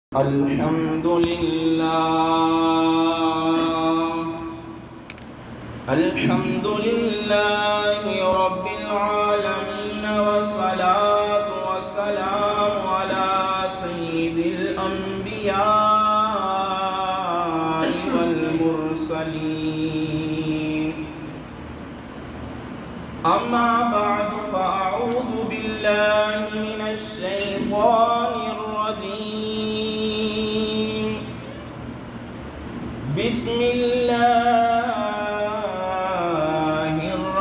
الحمد لله رب العالمين والصلاة والسلام على سيد الأنبياء والمرسلين أما بعد فأعوذ بالله من الشيطان الرجيم بسم الله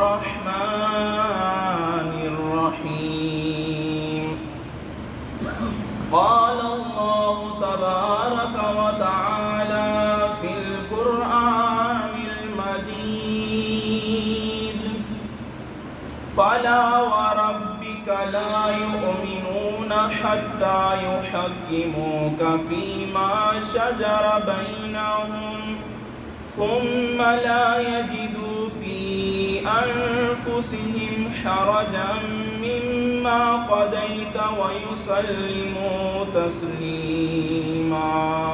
الرحمن الرحيم قال الله تبارك وتعالى في القرآن المجيد فلا وربك لا يؤمنون حتى يحكموك فيما شجر بينهم ثم لا يجدوا في أنفسهم حرجا مما قضيت ويسلموا تسليما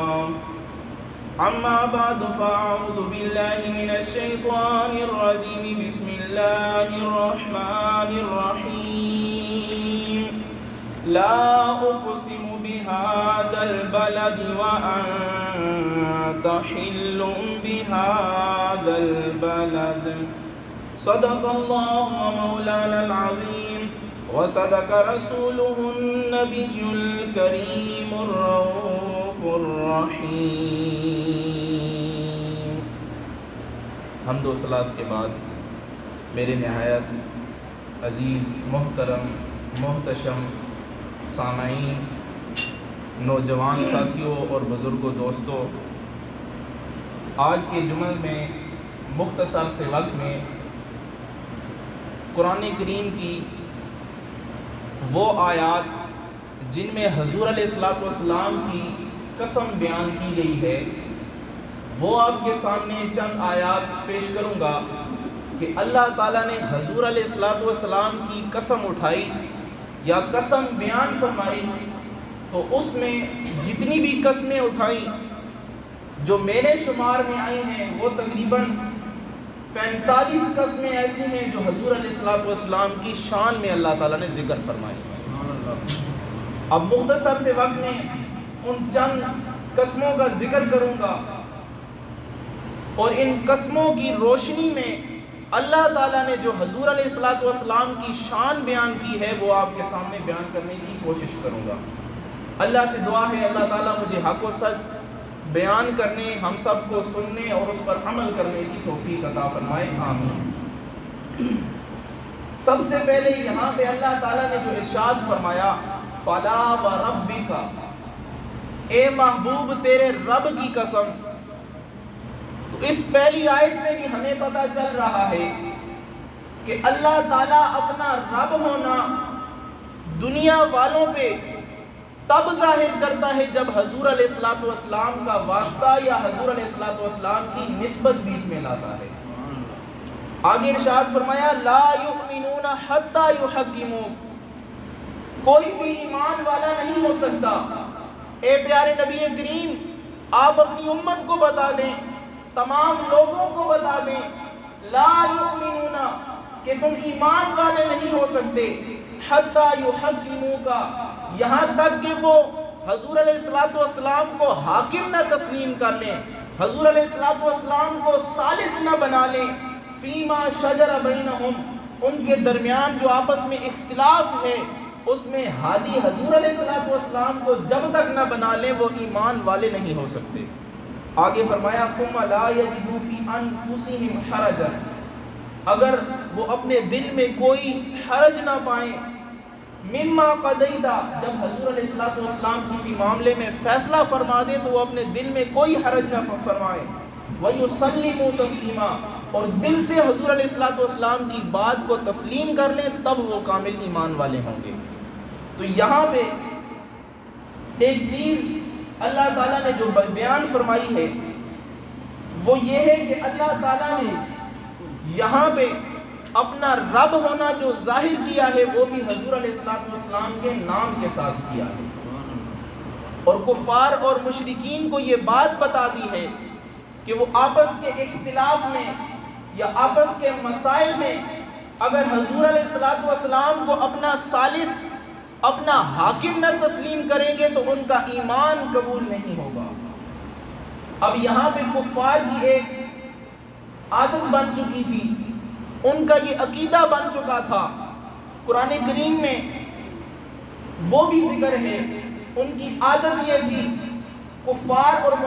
أما بعد فأعوذ بالله من الشيطان الرجيم بسم الله الرحمن الرحيم لا أقسم بهذا البلد وأنت حل بهذا البلد صدق الله مولانا العظيم وصدق رسوله النبي الكريم الرؤوف الرحيم. حمد و صلاۃ کے بعد میرے نہایت عزیز محترم محتشم سامعین، نوجوان ساتھیوں اور بزرگوں دوستوں، آج کے جمعہ میں مختصر سے وقت میں قرآن کریم کی وہ آیات جن میں حضور علیہ السلام کی قسم بیان کی گئی ہے وہ آپ کے سامنے چند آیات پیش کروں گا کہ اللہ تعالیٰ نے حضور علیہ السلام کی قسم اٹھائی یا قسم بیان فرمائی، تو اس میں جتنی بھی قسمیں اٹھائیں جو میرے شمار میں آئی ہیں وہ تقریباً 45 قسمیں ایسی ہیں جو حضور علیہ السلام کی شان میں اللہ تعالیٰ نے ذکر فرمائی. اب مختصر سے وقت میں ان چند قسموں کا ذکر کروں گا اور ان قسموں کی روشنی میں اللہ تعالیٰ نے جو حضور علیہ السلام کی شان بیان کی ہے وہ آپ کے سامنے بیان کرنے کی کوشش کروں گا. اللہ سے دعا ہے اللہ تعالیٰ مجھے حق و سچ بیان کرنے، ہم سب کو سننے اور اس پر عمل کرنے کی توفیق عطا فرمائے، آمین. سب سے پہلے یہاں پہ اللہ تعالیٰ نے جو ارشاد فرمایا فلا وربک، اے محبوب تیرے رب کی قسم، تو اس پہلی آیت میں بھی ہمیں پتہ چل رہا ہے کہ اللہ تعالیٰ اپنا رب ہونا دنیا والوں پہ تب ظاہر کرتا ہے جب حضور علیہ السلام کا واسطہ یا حضور علیہ السلام کی نسبت بیچ میں لاتا ہے. آگے ارشاد فرمایا لا یؤمنون حتی یحکموک، کوئی بھی ایمان والا نہیں ہو سکتا. اے پیارے نبی کریم، آپ اپنی امت کو بتا دیں، تمام لوگوں کو بتا دیں، لا یؤمنون کہ تم ایمان والے نہیں ہو سکتے، حتی یحکموک، یہاں تک کہ وہ حضور علیہ السلام کو حاکم نہ تسلیم کر لیں، حضور علیہ السلام کو ثالث نہ بنا لیں، فیما شجر بینہم، ان کے درمیان جو آپس میں اختلاف ہے اس میں ہادی حضور علیہ السلام کو جب تک نہ بنا لیں وہ ایمان والے نہیں ہو سکتے. آگے فرمایا ثم لا یجدوا فی انفسہم حرجا، اگر وہ اپنے دل میں کوئی حرج نہ پائیں، مما قضیت، جب حضور علیہ السلام کسی معاملے میں فیصلہ فرما دیں تو وہ اپنے دل میں کوئی حرج نہ فرمائیں، وَيُسَلِّمُوا تَسْلِيمًا، اور دل سے حضور علیہ السلام کی بات کو تسلیم کر لیں تب وہ کامل ایمان والے ہوں گے. تو یہاں پہ ایک چیز اللہ تعالیٰ نے جو بیان فرمائی ہے وہ یہ ہے کہ اللہ تعالیٰ نے یہاں پہ اپنا رب ہونا جو ظاہر کیا ہے وہ بھی حضور علیہ السلام کے نام کے ساتھ کیا ہے. اور کفار اور مشرکین کو یہ بات بتا دی ہے کہ وہ آپس کے اختلاف میں یا آپس کے مسائل میں اگر حضور علیہ السلام کو اپنا ثالث اپنا حاکم نہ تسلیم کریں گے تو ان کا ایمان قبول نہیں ہوگا۔ اب یہاں پہ کفار کی ایک عادت بن چکی تھی، ان کا یہ عقیدہ بن چکا تھا۔ قرآن کریم میں وہ بھی ذکر ہے، ان کی عادت یہ تھی، کفار اور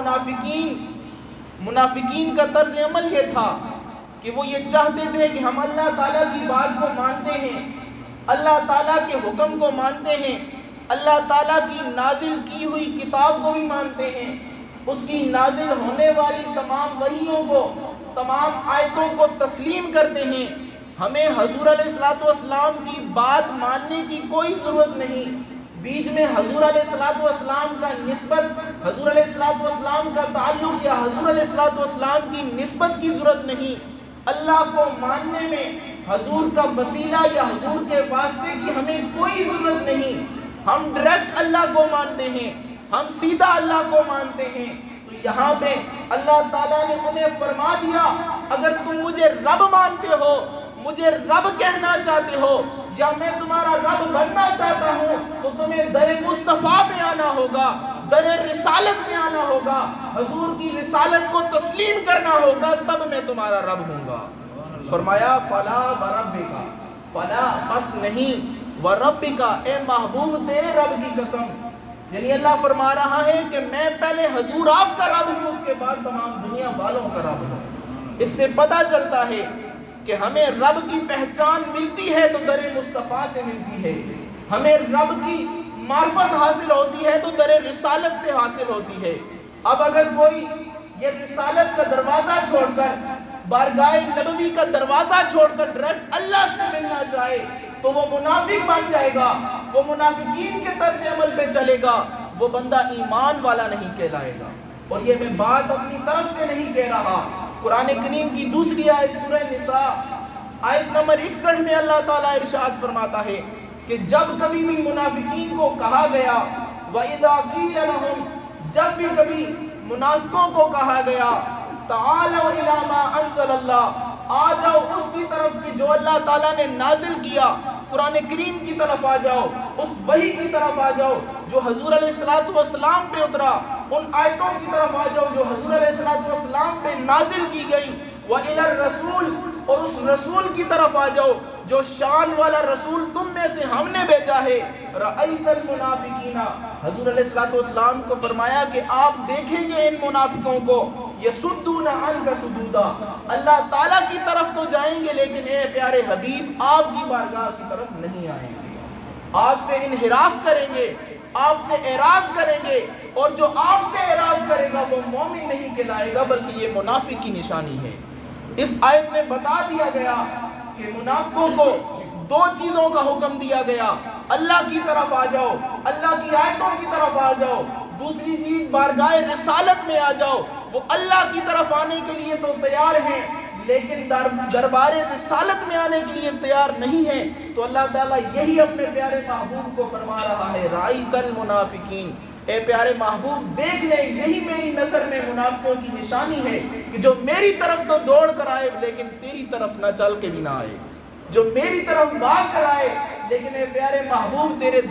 منافقین کا طرز عمل یہ تھا کہ وہ یہ چاہتے تھے کہ ہم اللہ تعالیٰ کی بات کو مانتے ہیں، اللہ تعالیٰ کے حکم کو مانتے ہیں، اللہ تعالیٰ کی نازل کی ہوئی کتاب کو بھی مانتے ہیں، اس کی نازل ہونے والی تمام وحیوں کو، تمام آیتوں کو تسلیم کرتے ہیں، ہمیں حضور علیہ السلام کی بات ماننے کی کوئی ضرورت نہیں، بیچ میں حضور علیہ السلام کا نسبت، حضور علیہ السلام کا تعلق یا حضور علیہ السلام کی نسبت کی ضرورت نہیں، اللہ کو ماننے میں حضور کا وسیلہ یا حضور کے واسطے کی ہمیں کوئی ضرورت نہیں، ہم ڈائریکٹ اللہ کو مانتے ہیں، ہم سیدھا اللہ کو مانتے ہیں۔ تو یہاں پہ اللہ تعالیٰ نے انہیں فرما دیا، اگر تم مجھے رب مانتے ہو، مجھے رب کہنا چاہتے ہو، یا میں تمہارا رب بننا چاہتا ہوں، تو تمہیں در مصطفیٰ پہ آنا ہوگا، در رسالت میں آنا ہوگا، حضور کی رسالت کو تسلیم کرنا ہوگا، تب میں تمہارا رب ہوں گا۔ فرمایا فلا وربک، فلا بس نہیں، وربک اے محبوب تیرے رب کی قسم، یعنی اللہ فرما رہا ہے کہ میں پہلے حضور آپ کا رب ہوں، اس کے بعد تمام دنیا والوں کا رب ہوں۔ اس سے پتہ چلتا ہے کہ ہمیں رب کی پہچان ملتی ہے تو در مصطفیٰ سے ملتی ہے، ہمیں رب کی معرفت حاصل ہوتی ہے تو در رسالت سے حاصل ہوتی ہے۔ اب اگر کوئی یہ رسالت کا دروازہ چھوڑ کر، بارگاہ نبوی کا دروازہ چھوڑ کر ڈائریکٹ اللہ سے ملنا چاہے تو وہ منافق بن جائے گا، وہ منافقین کے طرز عمل پہ چلے گا، وہ بندہ ایمان والا نہیں کہلائے گا۔ اور یہ میں بات اپنی طرف سے نہیں کہہ رہا، قرآن کریم کی دوسری آیت سورہ نساء آیت نمبر 61 میں اللہ تعالیٰ ارشاد فرماتا ہے کہ جب کبھی بھی منافقین کو کہا گیا، وَإِذَا قِيلَ لَهُمْ، جب بھی کبھی منافقوں کو کہا گیا، تَعَالَوْا إِلَىٰ مَا أَنزَلَ اللَّهُ، آ جاؤ اس کی طرف کہ جو اللہ تعالیٰ نے نازل کیا، قرآن کریم کی طرف آ جاؤ، اس وحی کی طرف آ جاؤ جو حضور علیہ السلام پہ اترا، ان آیتوں کی طرف آ جاؤ جو حضور علیہ السلام پہ نازل کی گئی، وَإِلَى الرَّسُولِ، اور اس رسول کی طرف آ جاؤ جو شان والا رسول تم میں سے ہم نے بھیجا ہے، رَأَيْتَ الْمُنَافِقِينَ، حضور علیہ السلام کو فرمایا کہ آپ دیکھیں گے ان منافقوں کو، يَسُدُّونَ عَنْكَ سُدُودًا، اللہ تعالیٰ کی طرف تو جائیں گے لیکن اے پیارے حبیب آپ کی بارگاہ کی طرف نہیں آئیں گے، آپ سے انحراف کریں گے، آپ سے اعراض کریں گے، اور جو آپ سے اعراض کرے گا وہ مومن نہیں کہلائے گا بلکہ یہ منافق کی نشانی ہے۔ اس آیت میں بتا دیا گیا کہ منافقوں کو دو چیزوں کا حکم دیا گیا، اللہ کی طرف آ جاؤ، اللہ کی آیتوں کی طرف آ جاؤ، دوسری چیز بارگاہ رسالت میں آ جاؤ، وہ اللہ کی طرف آنے کے لیے تو تیار ہیں لیکن دربار رسالت میں آنے کے لیے تیار نہیں ہیں، تو اللہ تعالیٰ یہی اپنے پیارے محبوب کو فرما رہا ہے، رَأَيْتَ الْمُنَافِقِينَ، اے پیارے محبوب دیکھ لیں، یہی میری نظر میں منافقوں کی نشانی ہے کہ جو میری طرف تو دوڑ کر آئے لیکن تیری طرف نہ چل کے بھی نہ آئے، جو میری طرف بھاگ کر آئے لیکن اے پیارے محبوب تیرے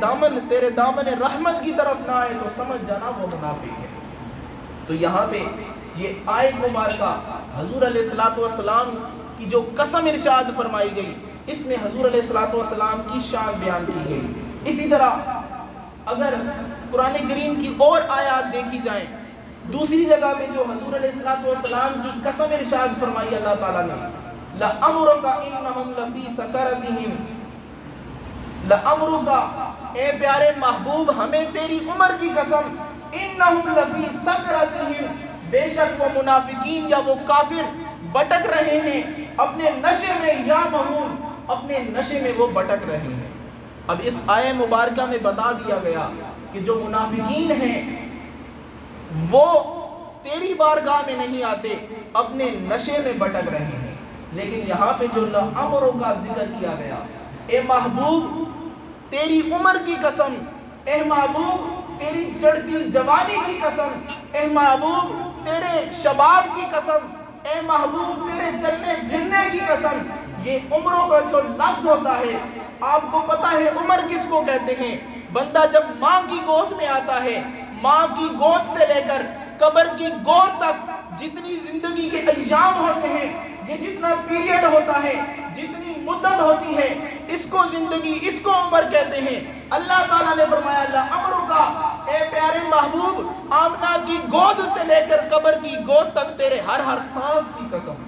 دامن رحمت کی طرف نہ آئے تو سمجھ جانا وہ منافق ہے۔ تو یہاں پہ یہ آیت مبارکہ حضور علیہ السلام کی جو قسم ارشاد فرمائی گئی، اس میں حضور علیہ السلام کی شان بیان کی گئی۔ اسی طرح اگر قرآن کریم کی اور آیات دیکھی جائیں، دوسری جگہ پہ جو حضور علیہ السلام کی قسم ارشاد فرمائی اللہ تعالیٰ نے، لَأَمْرُكَ إِنَّهُمْ لَفِي سَكَرَتِهِمْ، لَأَمْرُكَ اے پیارے محبوب ہمیں تیری عمر کی قسم، إِنَّهُمْ لَفِي سَكَرَتِهِمْ، بے شک وہ منافقین یا وہ کافر بٹک رہے ہیں اپنے نشے میں، یا مہون اپنے نشے میں وہ بٹک رہے ہیں۔ اب اس آیہ مبارکہ میں بتا دیا گیا کہ جو منافقین ہیں وہ تیری بارگاہ میں نہیں آتے، اپنے نشے میں بٹک رہے ہیں، لیکن یہاں پہ جو لَأَمْرُ کا ذکر کیا گیا، اے محبوب تیری عمر کی قسم، اے محبوب تیری چڑھتی جوانی کی قسم، اے محبوب تیرے شباب کی قسم، اے محبوب تیرے چلنے پھرنے کی قسم۔ یہ عمروں کا جو لفظ ہوتا ہے، آپ کو پتا ہے عمر کس کو کہتے ہیں؟ بندہ جب ماں کی گود میں آتا ہے، ماں کی گود سے لے کر قبر کی گود تک جتنی زندگی کے ایام ہوتے ہیں، یہ جتنا پیریڈ ہوتا ہے، جتنی مدت ہوتی ہے، اس کو زندگی، اس کو عمر کہتے ہیں۔ اللہ تعالیٰ نے فرمایا اللہ عمروں کا، اے پیارے محبوب آمنہ کی گود سے لے کر قبر کی گود تک تیرے ہر ہر سانس کی قسم،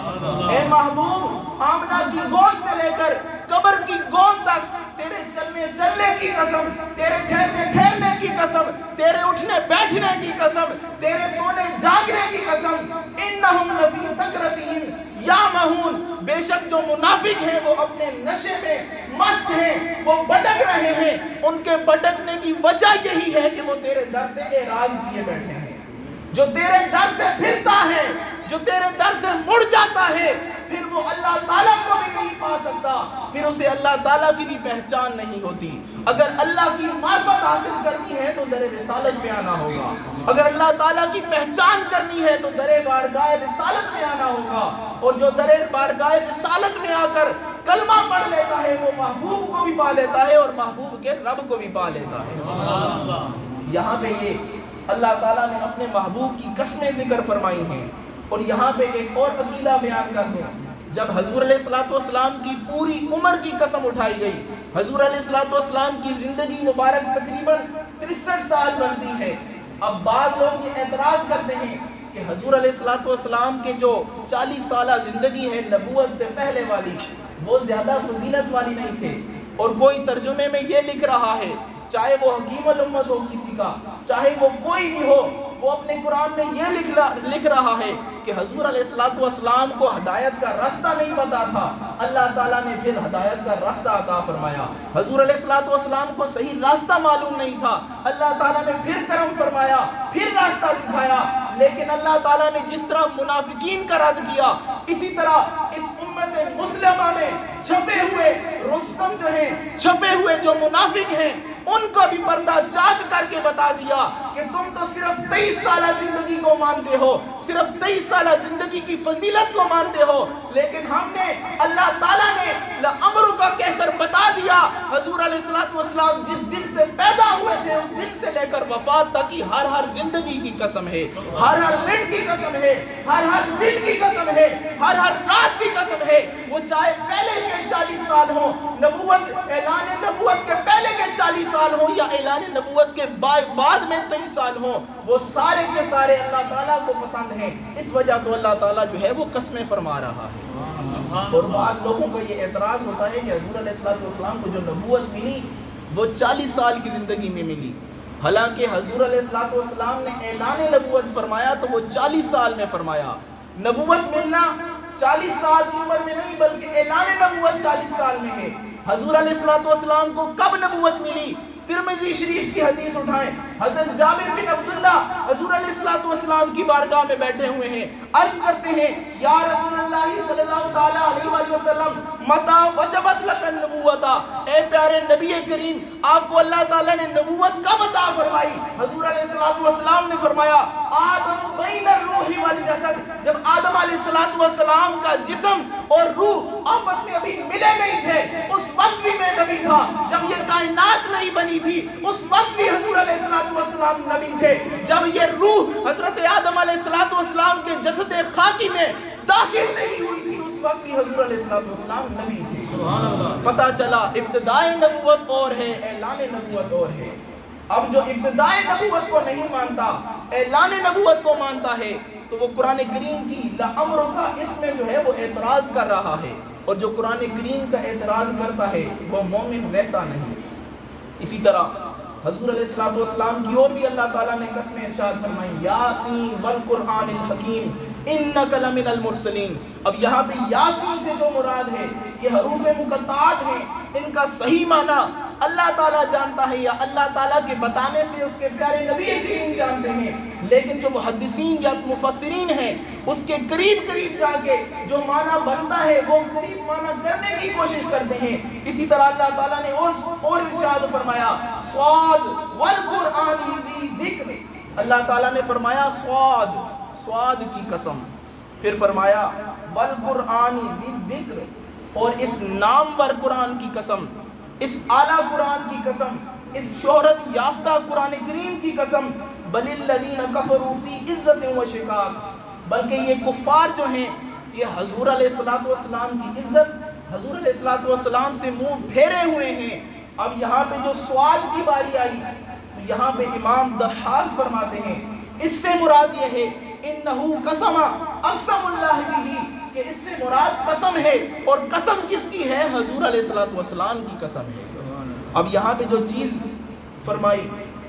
اے محبوب آمنہ کی گود سے لے کر قبر کی گود تک تیرے چلنے کی قسم، تیرے ٹھہرنے کی قسم، تیرے اٹھنے بیٹھنے کی قسم، تیرے سونے جاگنے کی قسم۔ انہم لفی سکرتہم یعمہون، بے شک جو منافق ہیں وہ اپنے نشے میں مست ہیں، وہ بھٹک رہے ہیں۔ ان کے بھٹکنے کی وجہ یہی ہے کہ وہ تیرے در سے اعراض کیے بیٹھے ہیں۔ جو تیرے در سے پھرتا ہے، جو تیرے در سے مڑ جاتا ہے، پھر وہ اللہ تعالیٰ کو بھی نہیں پا سکتا، پھر اسے اللہ تعالیٰ کی بھی پہچان نہیں ہوتی۔ اگر اللہ کی معرفت حاصل کرنی ہے تو در رسالت میں آنا ہوگا، اگر اللہ تعالیٰ کی پہچان کرنی ہے تو در بارگاہ رسالت میں آنا ہوگا، اور جو در بارگاہ رسالت میں آ کر کلمہ پڑھ لیتا ہے وہ محبوب کو بھی پا لیتا ہے اور محبوب کے رب کو بھی پا لیتا ہے۔ یہاں پہ یہ اللہ تعالیٰ نے اپنے محبوب کی قسمیں ذکر فرمائی ہیں، اور یہاں پہ ایک اور عقیدہ بیان کر دوں۔ جب حضور علیہ السلام کی پوری عمر کی قسم اٹھائی گئی، حضور علیہ السلام کی زندگی مبارک تقریباً 63 سال بنتی ہے۔ اب بعض لوگ یہ اعتراض کرتے ہیں کہ حضور علیہ السلام کے جو 40 سالہ زندگی ہے نبوت سے پہلے والی، وہ زیادہ فضیلت والی نہیں تھے، اور کوئی ترجمے میں یہ لکھ رہا ہے، چاہے وہ حکیم الامت ہو کسی کا، چاہے وہ کوئی بھی ہو، وہ اپنے قرآن میں یہ لکھ رہا ہے کہ حضور علیہ السلام کو ہدایت کا راستہ نہیں پتا تھا، اللہ تعالیٰ نے پھر ہدایت کا راستہ عطا فرمایا۔ حضور علیہ السلام کو صحیح راستہ معلوم نہیں تھا، اللہ تعالیٰ نے پھر کرم فرمایا، پھر راستہ دکھایا۔ لیکن اللہ تعالیٰ نے جس طرح منافقین کا رد کیا، اسی طرح اس امت مسلمہ میں چھپے ہوئے رستم جو ہیں، چھپے ہوئے جو منافق ہیں، ان کو بھی پردہ چاک کر کے بتا دیا کہ تم تو صرف 23 سالہ زندگی کو مانتے ہو، صرف 23 سالہ زندگی کی فضیلت کو مانتے ہو، لیکن ہم نے اللہ تعالیٰ نے لعمرک کہہ کر بتا دیا حضور علیہ السلام جس دن سے پیدا ہوئے تھے اس دن سے لے کر وفات تک کی ہر ہر زندگی کی قسم ہے، ہر ہر منٹ کی قسم ہے، ہر ہر دن کی قسم ہے، ہر ہر رات کی قسم ہے، وہ چاہے پہلے کے 40 سال ہوں، نبوت اعلان نبوت کے پہلے کے 40 سال ہوں یا اعلان نبوت کے بعد میں 23 سال ہوں، وہ سارے کے سارے اللہ تعالیٰ کو پسند ہیں۔ اس وجہ تو اللہ تعالیٰ جو ہے وہ قسمیں فرما رہا ہے۔ اور بعض لوگوں کا یہ اعتراض ہوتا ہے کہ حضور علیہ السلام کو جو نبوت ملی وہ 40 سال کی زندگی میں ملی، حالانکہ حضور علیہ السلام نے اعلان نبوت فرمایا تو وہ 40 سال میں فرمایا۔ نبوت ملنا 40 سال کی عمر میں نہیں بلکہ اعلان نبوت 40 سال میں ہے۔ حضور علیہ السلام کو کب نبوت ملی؟ ترمذی شریف کی حدیث اٹھائیں، حضرت جابر بن عبداللہ حضور علیہ السلام کی بارگاہ میں بیٹھے ہوئے ہیں، عرض کرتے ہیں یا رسول اللہ صلی اللہ تعالیٰ علیہ وآلہ وسلم متا وجبت لک النبوت، اے پیارے نبی کریم آپ کو اللہ تعالیٰ نے نبوت کب عطا فرمائی؟ حضور علیہ السلام نے فرمایا آدم بین الروح والجسد، جب آدم علیہ السلام کا جسم اور روح آپس میں ابھی ملے نہیں تھے اس وقت بھی میں نبی تھا، جب یہ کائنات نہیں بنی تھی اس وقت بھی حضور علیہ السلام نبی تھے، جب یہ روح حضرت آدم علیہ السلام کے جسد خاکی میں داخل نہیں ہوئی تھی اس وقت بھی حضور علیہ السلام نبی تھے۔ پتہ چلا ابتدائی نبوت اور ہے، اعلان نبوت اور ہے۔ اب جو ابتدائی نبوت کو نہیں مانتا، اعلان نبوت کو مانتا ہے تو وہ قرآن کریم کی لعمرک اس میں جو ہے وہ اعتراض کر رہا ہے، اور جو قرآن کریم کا اعتراض کرتا ہے وہ مومن رہتا نہیں۔ اسی طرح حضور علیہ السلام کی اور بھی اللہ تعالیٰ نے قسمیں ارشاد فرمائی، یاسین والقرآن الحکیم انک لمن المرسلین۔ اب یہاں پہ یاسین سے جو مراد ہے یہ حروف مقطعات ہیں، ان کا صحیح معنی اللہ تعالیٰ جانتا ہے یا اللہ تعالیٰ کے بتانے سے اس کے پیارے نبی کریم جانتے ہیں، لیکن جو محدثین یا مفسرین ہیں اس کے قریب قریب جا کے جو معنی بنتا ہے وہ قریب معنی کرنے کی کوشش کرتے ہیں۔ اسی طرح اللہ تعالیٰ نے اور ارشاد فرمایا صاد والقرآن ذی ذکر، اللہ تعالیٰ نے فرمایا صاد کی قسم، پھر فرمایا والقرآن ذی ذکر، اور اس نامور قرآن کی قسم، اس اعلیٰ قرآن کی قسم، اس شہرت یافتہ قرآن کریم کی قسم، بل الذین کفروا فی عزت و شقاق، بلکہ یہ کفار جو ہیں یہ حضور علیہ السلام کی عزت، حضور علیہ السلام سے منہ پھیرے ہوئے ہیں۔ اب یہاں پہ جو سوال کی باری آئی تو یہاں پہ امام ضحاک فرماتے ہیں اس سے مراد یہ ہے انہو قسم اقسم اللہ بھی، کہ اس سے مراد قسم ہے، اور قسم کس کی ہے؟ حضور علیہ السلام کی قسم ہے۔ اب یہاں پہ جو چیز فرمائی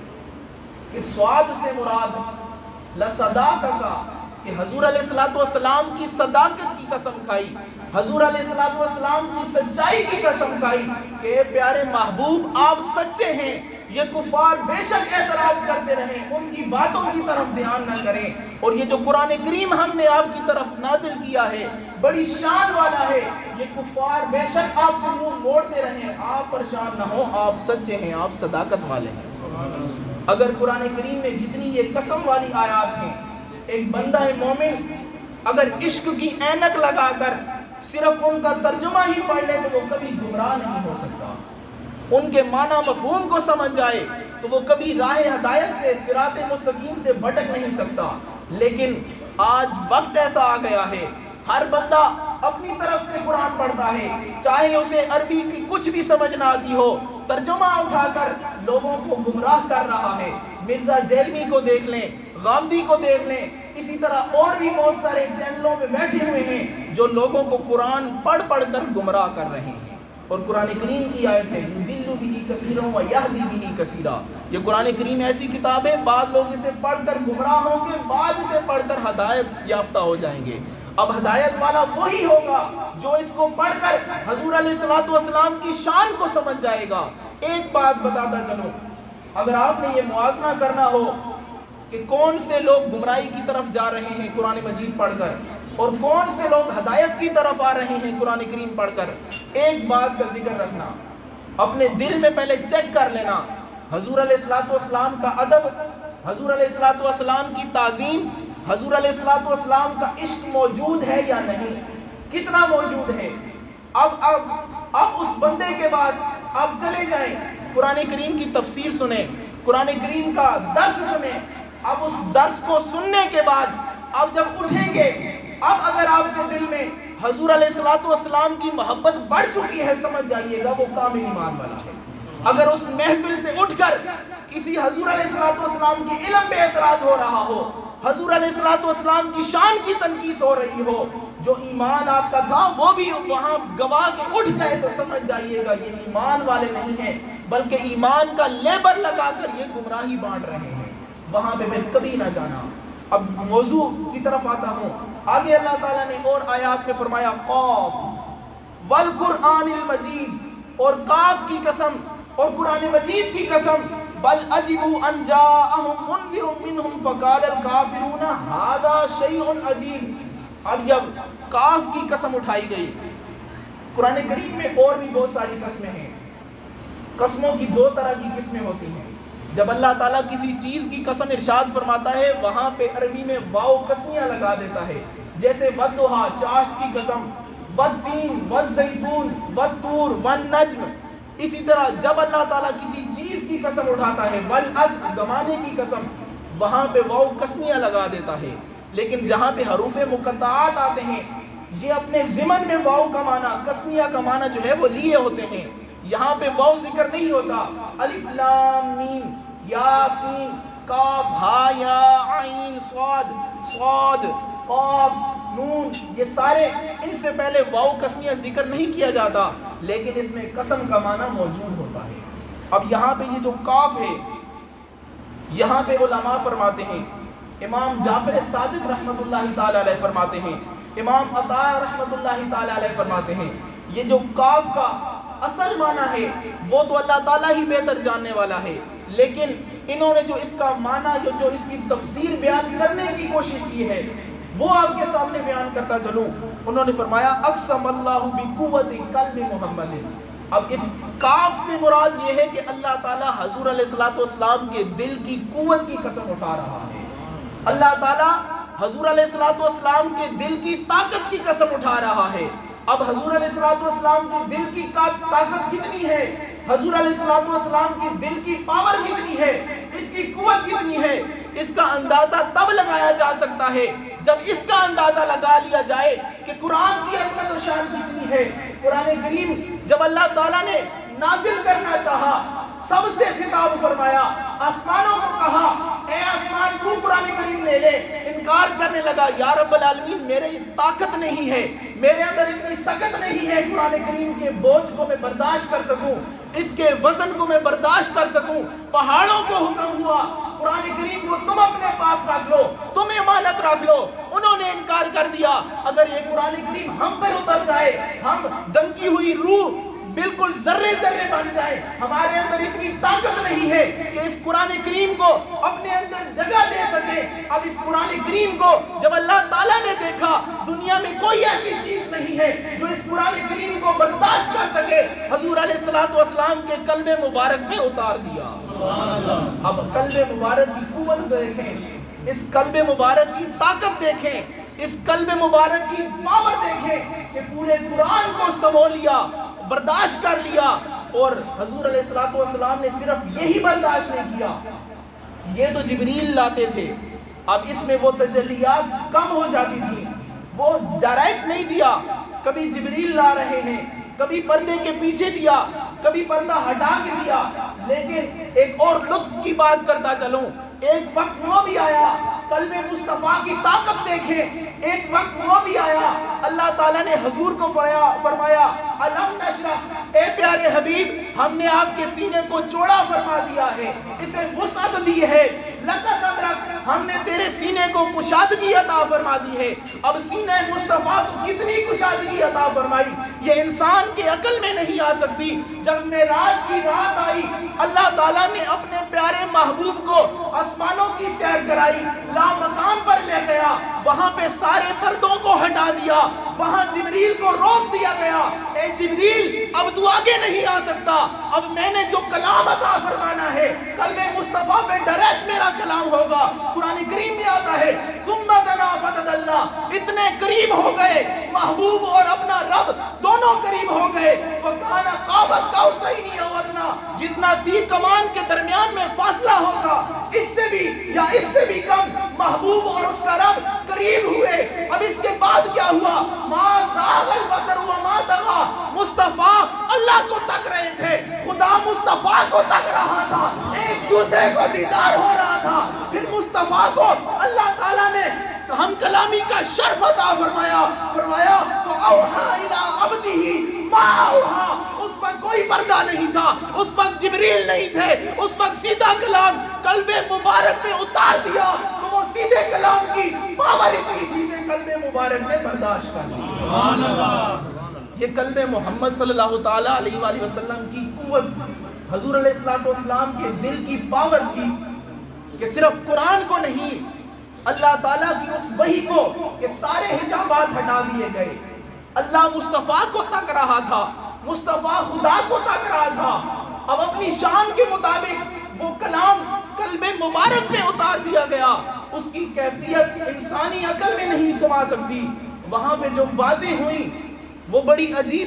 کہ سواد سے مراد لصداقہ، کہ حضور علیہ السلام کی صداقت کی قسم کھائی، حضور علیہ السلام کی سچائی کی قسم کھائی کہ اے پیارے محبوب آپ سچے ہیں، یہ کفار بے شک اعتراض کرتے رہیں، ان کی باتوں کی طرف دھیان نہ کریں، اور یہ جو قرآن کریم ہم نے آپ کی طرف نازل کیا ہے بڑی شان والا ہے، یہ کفار بے شک آپ سے منہ موڑتے رہیں، آپ پریشان نہ ہوں، آپ سچے ہیں، آپ صداقت والے ہیں۔ اگر قرآن کریم میں جتنی یہ قسم والی آیات ہیں، ایک بندہ مومن اگر عشق کی اینک لگا کر صرف ان کا ترجمہ ہی پڑھ لے تو وہ کبھی گمراہ نہیں ہو سکتا، ان کے معنی مفہوم کو سمجھ جائے تو وہ کبھی راہ ہدایت سے، صراط مستقیم سے بھٹک نہیں سکتا۔ لیکن آج وقت ایسا آ گیا ہے ہر بندہ اپنی طرف سے قرآن پڑھتا ہے، چاہے اسے عربی کی کچھ بھی سمجھ نہ آتی ہو، ترجمہ اٹھا کر لوگوں کو گمراہ کر رہا ہے۔ مرزا جیلمی کو دیکھ لیں، غامدی کو دیکھ لیں، اسی طرح اور بھی بہت سارے چینلوں میں بیٹھے ہوئے ہیں جو لوگوں کو قرآن پڑھ پڑھ کر گمراہ کر رہے ہیں۔ اور قرآن کریم کی آیت ہے یضل بہ کثیرا ویہدی بہ کثیرا، یہ قرآن کریم ایسی کتاب ہے بعض لوگ اسے پڑھ کر گمراہ ہوں گے، بعض اسے پڑھ کر ہدایت یافتہ ہو جائیں گے۔ اب ہدایت والا وہی ہوگا جو اس کو پڑھ کر حضور علیہ السلام کی شان کو سمجھ جائے گا۔ ایک بات بتاتا چلوں، اگر آپ نے یہ موازنہ کرنا ہو کہ کون سے لوگ گمراہی کی طرف جا رہے ہیں قرآن مجید پڑھ کر اور کون سے لوگ ہدایت کی طرف آ رہے ہیں قرآن کریم پڑھ کر، ایک بات کا ذکر رکھنا، اپنے دل میں پہلے چیک کر لینا حضور علیہ السلام کا ادب، حضور علیہ السلام کی تعظیم، حضور علیہ السلام کا عشق موجود ہے یا نہیں، کتنا موجود ہے۔ اب اس بندے کے پاس آپ چلے جائیں، قرآن کریم کی تفسیر سنیں، قرآن کریم کا درس سنیں، اب اس درس کو سننے کے بعد اب جب اٹھیں گے، اب اگر آپ کے دل میں حضور علیہ السلام کی محبت بڑھ چکی ہے، سمجھ جائیے گا وہ کامل ایمان والا ہے۔ اگر اس محفل سے اٹھ کر کسی حضور علیہ السلام کی علم پہ اعتراض ہو رہا ہو، حضور علیہ السلام کی شان کی تنقیص ہو رہی ہو، جو ایمان آپ کا تھا وہ بھی وہاں گوا کے اٹھ گئے، تو سمجھ جائیے گا یہ ایمان والے نہیں ہیں، بلکہ ایمان کا لیبل لگا کر یہ گمراہی بانٹ رہے ہیں۔ وہاں پہ کبھی نہ جانا۔ اب موضوع کی طرف آتا ہوں، آگے اللہ تعالیٰ نے اور آیات میں فرمایا قاف والقرآن المجید، اور کاف کی قسم اور قرآن مجید کی قسم، بل عجبوا ان جاءہم منذر منہم فقال الکافرون ھذا شیء عجیب۔ اب جب کاف کی قسم اٹھائی گئی، قرآن کریم میں اور بھی بہت ساری قسمیں ہیں، قسموں کی دو طرح کی قسمیں ہوتی ہیں۔ جب اللہ تعالیٰ کسی چیز کی قسم ارشاد فرماتا ہے وہاں پہ عربی میں واو قسمیاں لگا دیتا ہے، جیسے والضحیٰ چاشت کی قسم، والتین والزیتون والطور والنجم۔ اسی طرح جب اللہ تعالیٰ کسی چیز کی قسم اٹھاتا ہے والعصر زمانے کی قسم، وہاں پہ واو قسمیاں لگا دیتا ہے۔ لیکن جہاں پہ حروف مقطعات آتے ہیں یہ اپنے ضمن میں واو کا معنی، قسمیہ کا معنی جو ہے وہ لیے ہوتے ہیں، یہاں پہ واو ذکر نہیں ہوتا۔ الف لام میم یاسین کاف ہا یا عین صاد صاد قاف نون، یہ سارے ان سے پہلے واو قسمیہ ذکر نہیں کیا جاتا، لیکن اس میں قسم کا معنی موجود ہوتا ہے۔ اب یہاں پہ یہ جو کاف ہے، یہاں پہ علماء فرماتے ہیں، امام جعفر صادق رحمۃ اللہ تعالی علیہ فرماتے ہیں، امام عطا رحمۃ اللہ تعالی علیہ فرماتے ہیں، یہ جو کاف کا اصل معنی ہے وہ تو اللہ تعالیٰ ہی بہتر جاننے والا ہے، لیکن انہوں نے جو اس کا معنی جو اس کی تفسیر بیان کرنے کی کوشش کی ہے وہ آپ کے سامنے بیان کرتا چلوں۔ انہوں نے فرمایا اقسم اللہ بقوت قلب محمد۔ اب اس کاف سے مراد یہ ہے کہ اللہ تعالیٰ حضور علیہ السلام کے دل کی قوت کی قسم اٹھا رہا ہے۔ اللہ تعالیٰ حضور علیہ السلام کے دل کی طاقت کی قسم اٹھا رہا ہے۔ اب حضور علیہ السلام کے دل کی طاقت کتنی ہے، حضور علیہ السلام کے دل کی پاور کتنی ہے، اس کی قوت کتنی ہے، اس کا اندازہ تب لگایا جا سکتا ہے جب اس کا اندازہ لگا لیا جائے کہ قرآن کی عظمت و شان کتنی ہے۔ قرآن کریم جب اللہ تعالیٰ نے نازل کرنا چاہا، سب سے خطاب فرمایا، آسمانوں کو کہا اے آسمان تو قرآن کریم لے لے، انکار کرنے لگا یا رب العالمین میرے طاقت نہیں ہے، میرے اندر اتنی سخت نہیں ہے قرآن کریم کے بوجھ کو میں برداشت کر سکوں، اس کے وزن کو میں برداشت کر سکوں۔ پہاڑوں کو حکم ہوا قرآن کریم کو تم اپنے پاس رکھ لو، تم امانت رکھ لو، انہوں نے انکار کر دیا۔ اگر یہ قرآن کریم ہم پر اتر جائے، ہم دنکی ہوئی روح بالکل ذرے ذرے بن جائے، ہمارے اندر اتنی طاقت نہیں ہے کہ اس قرآن کریم کو اپنے اندر جگہ دے سکے۔ اب اس قرآن کریم کو جب اللہ تعالیٰ نے دیکھا دنیا میں کوئی ایسی چیز نہیں ہے جو اس قرآن کریم کو برداشت کر سکے، حضور علیہ السلام کے قلب مبارک پہ اتار دیا۔ اب قلب مبارک کی قوت دیکھیں، اس قلب مبارک کی طاقت دیکھیں، اس قلب مبارک کی پاور دیکھیں کہ پورے قرآن کو سمو لیا، برداشت کر لیا۔ اور حضور علیہ السلام نے صرف یہی برداشت نہیں کیا، یہ تو جبریل لاتے تھے، اب اس میں وہ تجلیات کم ہو جاتی تھی، وہ ڈائریکٹ نہیں دیا، کبھی جبریل لا رہے ہیں، کبھی پردے کے پیچھے دیا، کبھی پردہ ہٹا کے دیا۔ لیکن ایک اور لطف کی بات کرتا چلوں، ایک وقت وہ بھی آیا، قلب مصطفیٰ کی طاقت دیکھیں، ایک وقت وہ بھی آیا اللہ تعالیٰ نے حضور کو فرمایا الم نشرح، اے پیارے حبیب ہم نے آپ کے سینے کو چوڑا فرما دیا ہے، اسے وسعت دی ہے، لک صدرک ہم نے تیرے سینے کو کشادگی عطا فرما دی ہے۔ اب سینہ مصطفیٰ کو کتنی کشادگی عطا فرمائی یہ انسان کے عقل میں نہیں آ سکتی۔ جب معراج کی رات آئی اللہ تعالیٰ نے اپنے پیارے محبوب کو آسمانوں کی سیر کرائی، لا مقام پر لے گیا، وہاں پہ سارے پردوں کو ہٹا دیا، وہاں جبریل کو روک دیا گیا، اے جبریل اب تو آگے نہیں آ سکتا، اب میں نے جو کلام عطا فرمانا ہے قلب مصطفیٰ پہ ڈائریکٹ میرا کلام ہوگا۔ قرآن کریم میں آتا ہے ثم دنا فتدلّا، اتنے قریب ہو گئے محبوب اور اپنا رب دونوں قریب ہو گئے، فکان قاب قوسین او ادنی، جتنا تیر کمان کے درمیان میں فاصلہ ہوگا اس سے بھی یا اس سے بھی کم محبوب اور اس کا رب قریب ہوئے۔ اب اس کے بعد کیا ہوا؟ ما زاغ البصر وما طغى، مصطفیٰ اللہ کو تک رہے تھے، خدا مصطفیٰ کو تک رہا تھا، ایک دوسرے کو دیدار ہو رہا تھا۔ پھر مصطفیٰ کو اللہ تعالیٰ نے ہم کلامی کا شرف عطا فرمایا فَأَوْحَا إِلَىٰ عَبْدِهِ مَا أَوْحَا، اس وقت کوئی پردہ نہیں تھا، اس وقت جبریل نہیں تھے، اس وقت سیدھا کلام قلب مبارک میں اتار دیا تو وہ سیدھے کلام کی پاور اتنی تھی کہ قلب مبارک نے برداشت کر لی۔ سبحان اللہ۔ یہ قلب محمد صلی اللہ تعالیٰ علیہ وآلہ وسلم کی قوت، حضور علیہ السلام کے دل کی پاور تھی کہ صرف قرآن کو نہیں، اللہ تعالیٰ کی اس وحی کو کہ سارے حجابات ہٹا دیے گئے، اللہ مصطفیٰ کو تک رہا تھا، مصطفیٰ خدا کو تک رہا تھا۔ اب اپنی شان کے مطابق وہ کلام قلب مبارک میں اتار دیا گیا، اس کی کیفیت انسانی عقل میں نہیں سما سکتی۔ وہاں پہ جو باتیں ہوئیں وہ بڑی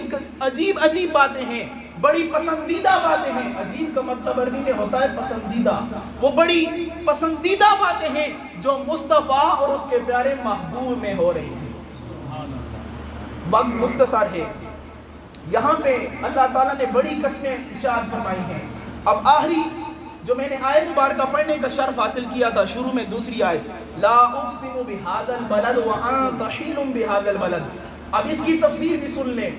عجیب باتیں ہیں، بڑی پسندیدہ باتیں ہیں۔ عجیب کا مطلب عربی میں ہوتا ہے پسندیدہ، وہ بڑی پسندیدہ باتیں ہیں جو مصطفیٰ اور اس کے پیارے محبوب میں ہو رہی تھی۔ وقت مختصر ہے، یہاں پہ اللہ تعالیٰ نے بڑی قسمیں ارشاد فرمائی ہیں۔ اب آخری جو میں نے آیت مبارکہ پڑھنے کا شرف حاصل کیا تھا شروع میں، دوسری آیت لا اقسم بہذا البلد وانت حل بہذا البلد، اب اس کی تفسیر بھی سن لیں۔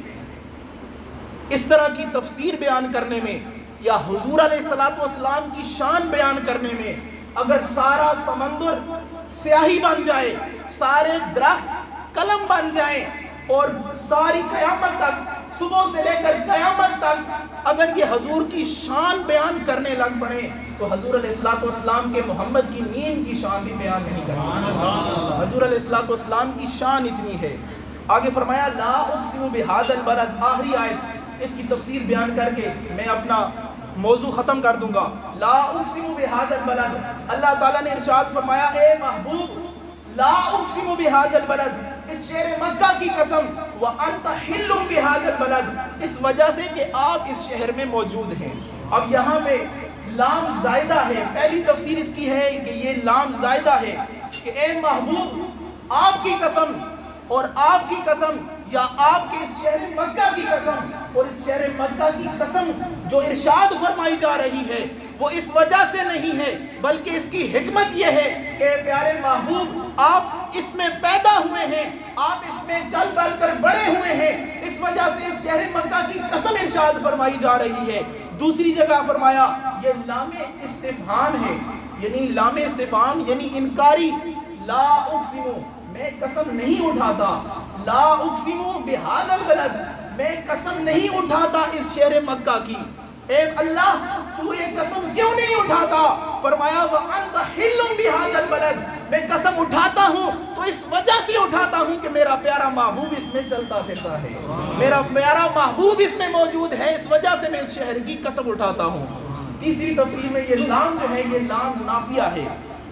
اس طرح کی تفسیر بیان کرنے میں یا حضور علیہ السلام کی شان بیان کرنے میں اگر سارا سمندر سیاہی بن جائے، سارے درخت قلم بن جائیں اور ساری قیامت تک صبح سے لے کر قیامت تک اگر یہ حضور کی شان بیان کرنے لگ پڑے تو حضور علیہ الصلوۃ والسلام کے محمد کی نیند کی شان بھی بیان نہیں کرتے. حضور علیہ الصلوۃ والسلام کی شان اتنی ہے. آگے فرمایا لا اقسم بہذا البلد، آخری آیت اس کی تفسیر بیان کر کے میں اپنا موضوع ختم کر دوں گا. لا اقسم بہذا البلد، اللہ تعالیٰ نے ارشاد فرمایا اے محبوب لا اقسم بہذا البلد، اس شہر مکہ کی قسم، وانت حل بہذا البلد، اس وجہ سے کہ آپ اس شہر میں موجود ہیں. اب یہاں پہ لام زائدہ ہے. پہلی تفسیر اس کی ہے کہ یہ لام زائدہ ہے کہ اے محبوب آپ کی قسم اور آپ کی قسم یا آپ کے اس شہر مکہ کی قسم اور اس شہر مکہ کی قسم جو ارشاد فرمائی جا رہی ہے وہ اس وجہ سے نہیں ہے بلکہ اس کی حکمت یہ ہے کہ پیارے محبوب آپ اس میں پیدا ہوئے ہیں، آپ اس میں چل بل کر بڑے ہوئے ہیں، اس وجہ سے اس شہر مکہ کی قسم ارشاد فرمائی جا رہی ہے. دوسری جگہ فرمایا یہ لام استفہام ہے، یعنی لام استفہام یعنی انکاری. لا اقسم، میں قسم نہیں اٹھاتا، لا اقسم بہذا البلد، میں قسم نہیں اٹھاتا اس شہر مکہ کی. اے اللہ تو یہ قسم کیوں نہیں اٹھاتا؟ فرمایا وانت حل بہذا البلد، میں قسم اٹھاتا ہوں تو اس وجہ سے اٹھاتا ہوں کہ میرا پیارا محبوب اس میں چلتا پھرتا ہے، میرا پیارا محبوب اس میں موجود ہے، اس وجہ سے میں اس شہر کی قسم اٹھاتا ہوں. تیسری تفسیر میں یہ لام جو ہے یہ لام نافیہ ہے.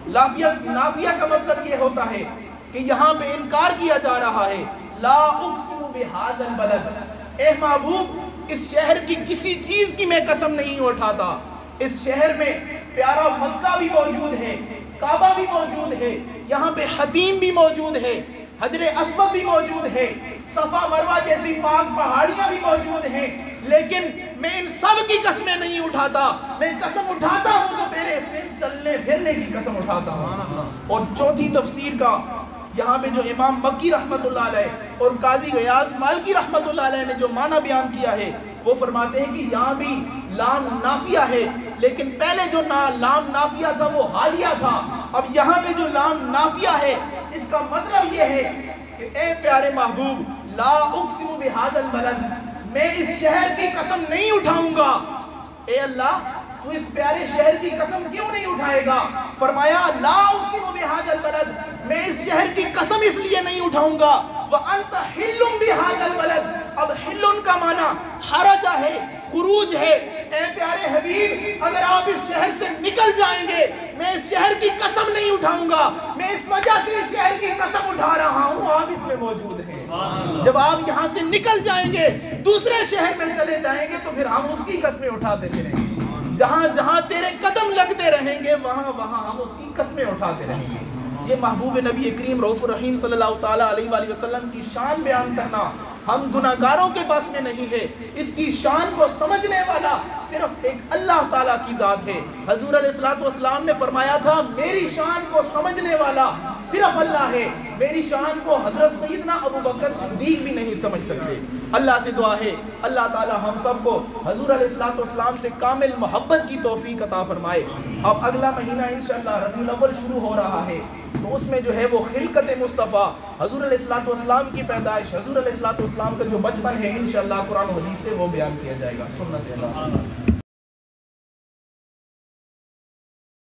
نافیہ کا مطلب یہ ہوتا ہے کہ یہاں پہ انکار کیا جا رہا ہے. لا اقسم بہذا البلد، اے محبوب اس شہر کی کسی چیز کی میں قسم نہیں اٹھاتا. اس شہر میں پیارا مکہ بھی موجود ہے، کعبہ بھی موجود ہے، یہاں پہ حتیم بھی موجود ہے، حجر اسود بھی موجود ہے، صفا مروہ جیسی پاک پہاڑیاں بھی موجود ہیں، لیکن میں ان سب کی قسمیں نہیں اٹھاتا. میں قسم اٹھاتا ہوں تو تیرے اس میں چلنے پھرنے کی قسم اٹھاتا ہوں. اور چوتھی تفسیر کا یہاں پہ جو امام مکی رحمت اللہ علیہ اور قاضی غیاث مالکی رحمت اللہ علیہ نے جو معنی بیان کیا ہے وہ فرماتے ہیں کہ یہاں بھی لام نافیہ ہے، لیکن پہلے جو لام نافیہ تھا وہ حالیہ تھا. اب یہاں پہ جو لام نافیہ ہے اس کا مطلب یہ ہے کہ اے پیارے محبوب لا اقسم بہذا البلد، میں اس شہر کی قسم نہیں اٹھاؤں گا. اے اللہ تو اس پیارے شہر کی قسم کیوں نہیں اٹھائے گا؟ فرمایا لا اقسم بہذا البلد، میں اس شہر کی قسم اس لیے نہیں اٹھاؤں گا. وانت حل بہذا البلد، اب حل کا معنی خرج ہے، خروج ہے. اے پیارے حبیب اگر آپ اس شہر سے نکل جائیں گے میں اس شہر کی قسم نہیں اٹھاؤں گا، میں اس وجہ سے اس شہر کی قسم اٹھا رہا ہوں آپ اس میں موجود ہیں. جب آپ یہاں سے نکل جائیں گے دوسرے شہر میں چلے جائیں گے تو پھر ہم اس کی قسمیں اٹھاتے رہیں گے. جہاں جہاں تیرے قدم لگتے رہیں گے وہاں وہاں ہم اس کی قسمیں اٹھاتے رہیں گے. یہ محبوب نبی کریم رؤوف الرحیم صلی اللہ تعالیٰ علیہ وآلہ وسلم کی شان بیان کرنا ہم گناہگاروں کے بس میں نہیں ہے. اس کی شان کو سمجھنے والا صرف ایک اللہ تعالیٰ کی ذات ہے. حضور علیہ الصلوۃ والسلام نے فرمایا تھا میری شان کو سمجھنے والا صرف اللہ ہے، میری شان کو حضرت سیدنا ابو بکر صدیق بھی نہیں سمجھ سکتے. اللہ سے دعا ہے اللہ تعالیٰ ہم سب کو حضور علیہ الصلوۃ والسلام سے کامل محبت کی توفیق عطا فرمائے. اب اگلا مہینہ انشاءاللہ ربیع الاول شروع ہو رہا ہے تو اس میں جو ہے وہ خلقت مصطفیٰ، حضور علیہ الصلوۃ والسلام کی پیدائش، حضور علیہ الصلوۃ والسلام کا جو بچپن ہے انشاءاللہ قرآن و حدیث سے وہ بیان کیا جائے گا. سنت اللہ.